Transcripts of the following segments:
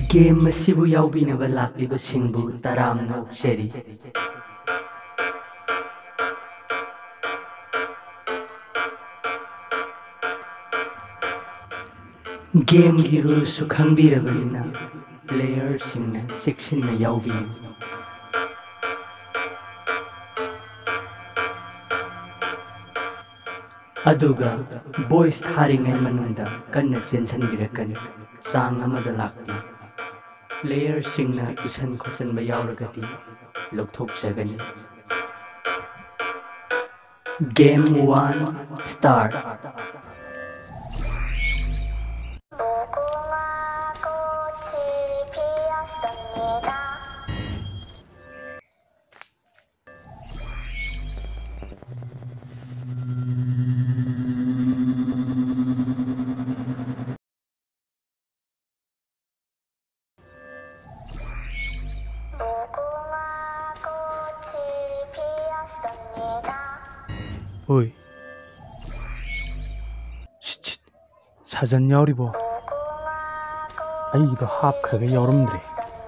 Game असिबु याउबिनबा लाक्लिबसिंबु तरामना उक्सेरी गेम की रूल्स खंगबिरबनिना प्लेयर्स सिंगना चेक्सिन्ना याउबियु अदुगा बॉयस थारिङै मनुंदा कन्ना चेन्सनबिरकनि चांग अमदा लाक्पि प्लेयर्स सिंगना तुसन खोसनबा याउरगति लौथोकजगनि गेम 1 स्टार्ट 오이 사전 야우리보 아이기도 합크게 여름들이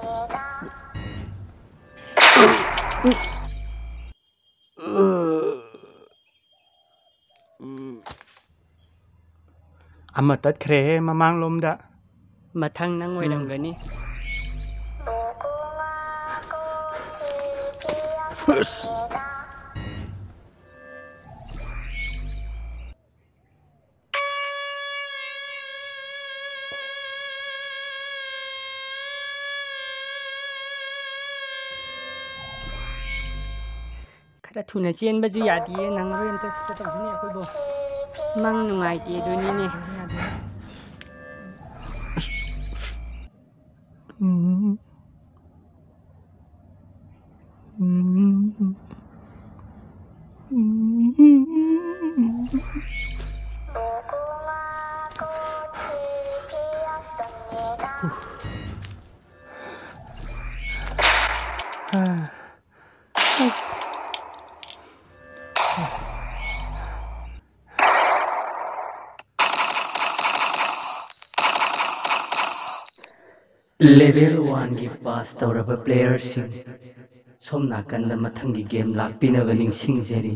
아마 땄크레 마망롬다 मथंग नंग ओइरंगनि खरा थुना चेनबजु यादिए नंगरो एंत सिता तौसनि अखोइबो मंग नुंगाइते दुनिने लेवल 1 की पास तौरब प्लेयर्स सोम नाकंद मथंगी गेम लाक्पिनब निंगसिंगजेरी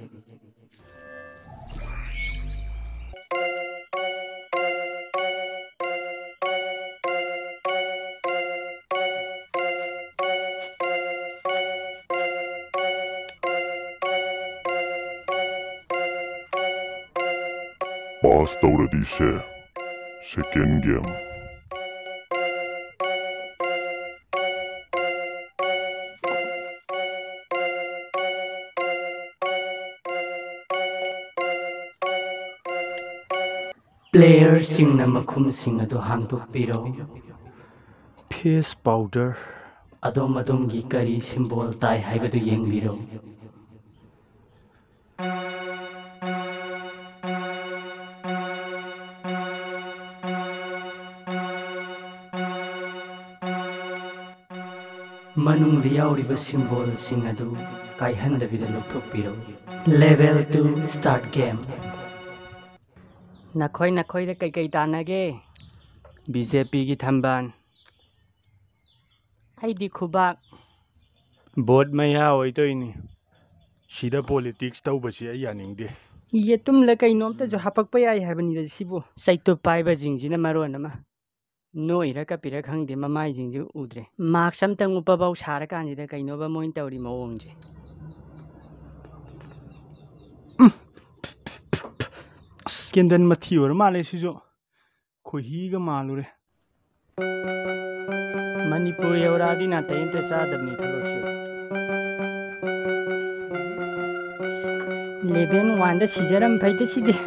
पास तौरदीसे सेकेंड गेम प्लेयर सिंगना मखुम सिंग अदो हांगदोकपिरो फेस पाउडर अदोम अदोमगी करी सिंबल ताई हाइबदु येंगबिरो मनुंगदा याउरिबा सिंबल सिंग अदु काइहंदबिदा लौथोकपिरो लेवल 2 स्टार्ट गेम नखोई नखोई रे कई कई तानागे बीजेपी की थंबान आईदी खुबाक बोट मया होइतोइनी सिदा पॉलिटिक्स तौबसी आई यानिंगदे ये तुम ल कइनोमता जो हपकपय आई हाबनी सिबो सैतो पाइबा जिंगजिना मरोनमा नोइरा कपिरा खंगदे ममाई जिंगजु उद्रे मार्क्स अमतंग उपबाउ सारा कानिदा कइनोबा मोइन तौरी मओंगजे केंदन मथी और माले सिजो खोहीगा मालुरे मणिपुर यौरादी ना तयंते चादबनी थबकसे लेवल 1 दा सिजरम फैते सिदे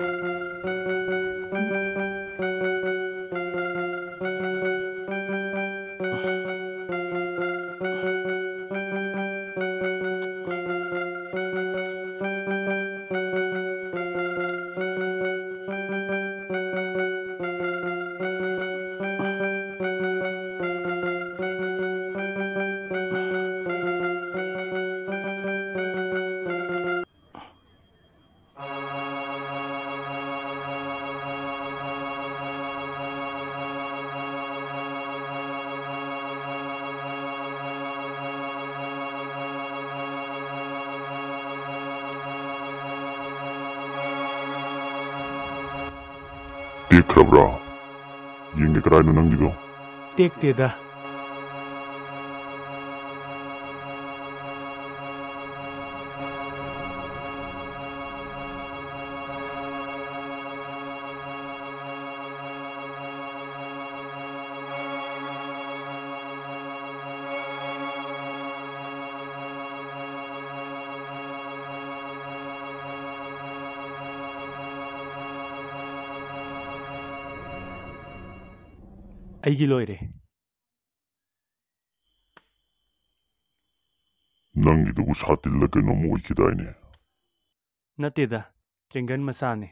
ꯇꯦꯛꯈ꯭ꯔꯕ꯭ꯔꯥ? ꯌꯦꯡꯒꯦ ꯀꯗꯥꯏꯅꯣ ꯅꯪꯒꯤꯗꯣ? ꯇꯦꯛꯇꯦꯗ. ꯑꯩꯒꯤ ꯂꯣꯏꯔꯦ. ꯅꯪꯒꯤꯗꯨꯕꯨ ꯁꯥꯇꯤꯜꯂ ꯀꯩꯅꯣꯝ ꯑꯣꯏꯈꯤꯗꯥꯏꯅꯦ? ꯅꯠꯇꯦꯗ, ꯇ꯭ꯔꯦꯡꯒꯟ ꯃꯆꯥꯅꯦ.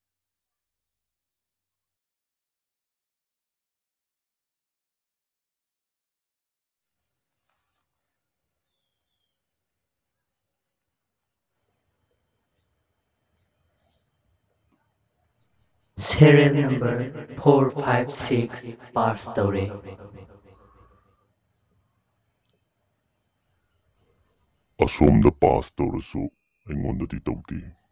Serial number 456 pass tꯧꯔꯦ. ꯑꯁꯣꯝꯗ ꯄꯥꯁ ꯇꯧꯔꯁꯨ ꯑꯩꯉꯣꯟꯗꯗꯤ ꯇꯧꯗꯦ.